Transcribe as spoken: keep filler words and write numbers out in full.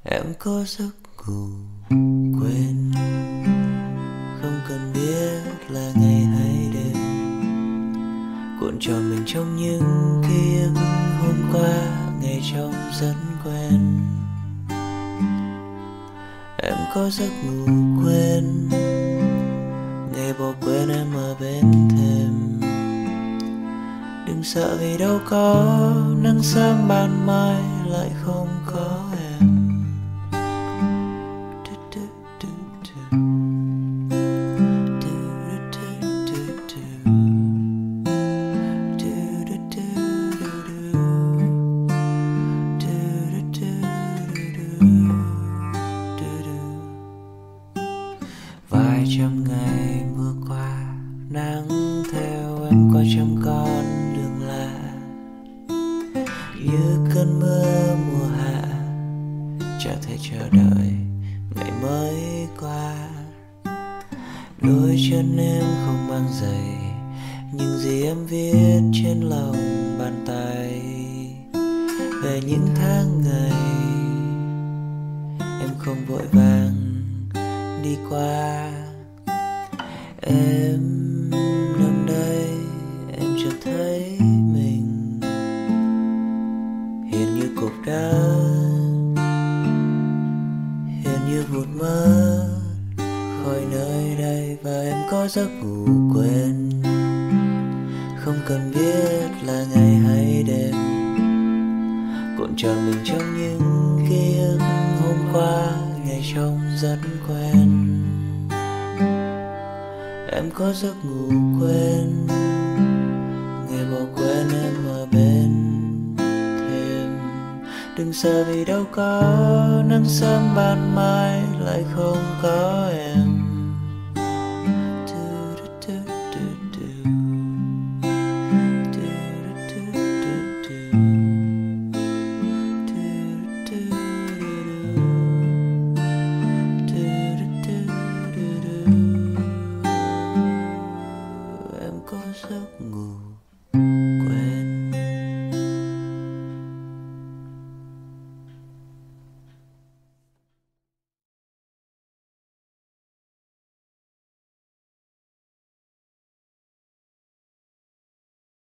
Em có giấc ngủ quên, không cần biết là ngày hay đêm, cuộn tròn mình trong những ký ức hôm qua, ngày trong rất quen. Em có giấc ngủ quên, ngày bỏ quên em ở bên thềm. Đừng sợ vì đâu có nắng sớm ban mai lại không có em. Vài trăm ngày mưa qua, nắng theo em qua trăm con đường lạ, như cơn mưa mùa hạ, chẳng thể chờ đợi ngày mới qua. Đôi chân em không mang giày, nhưng gì em viết trên lòng bàn tay về những tháng ngày em không vội vàng đi qua. Em nằm đây, em chợt thấy mình hiền như cục đá, hiền như vụt mất khỏi nơi đây. Và em có giấc ngủ quên, không cần biết là ngày hay đêm, cuộn tròn mình trong những ký ức hôm qua, ngày trông rất quen. Em có giấc ngủ quên, ngày bỏ quên em ở bên thềm. Đừng sợ vì đâu có nắng sớm ban mai lại không có em.